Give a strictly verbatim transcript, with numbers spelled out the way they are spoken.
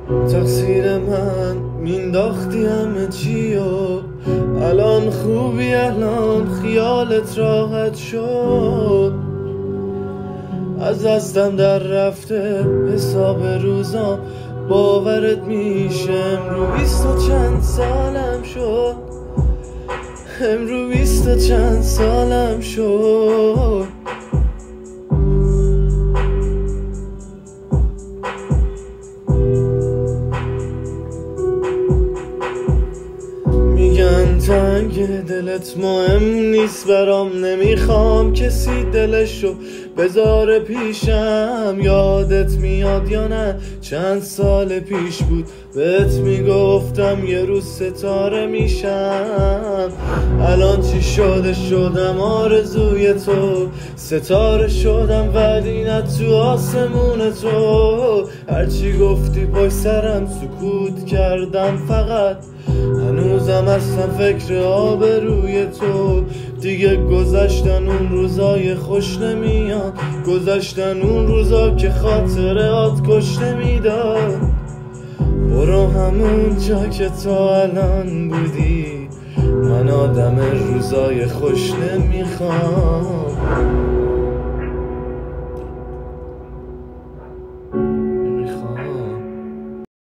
تقصیر من مینداختی همه چی و الان خوبی، الان خیالت راحت شد. از دستم در رفته حساب روزام، باورت میشه امرو بیست و چند سالم شد، امرو بیست و چند سالم شد. میگن تنگ دلت مهم نیست برام، نمیخوام کسی دلشو بذاره پیشم. یادت میاد یا نه چند سال پیش بود بهت میگفتم یه روز ستاره میشم. الان چی شده شدم آرزوی تو، ستاره شدم ولی نه تو آسمون تو. هرچی گفتی پای سرم سکوت کردم، فقط هنوزم هستم فکر آبروی تو. دیگه گذشتن اون روزای خوش نمیاد، گذشتن اون روزا که خاطرات کش نمیداد. برو همون جا که تا الان بودی، من آدم روزای خوش نمیخوام.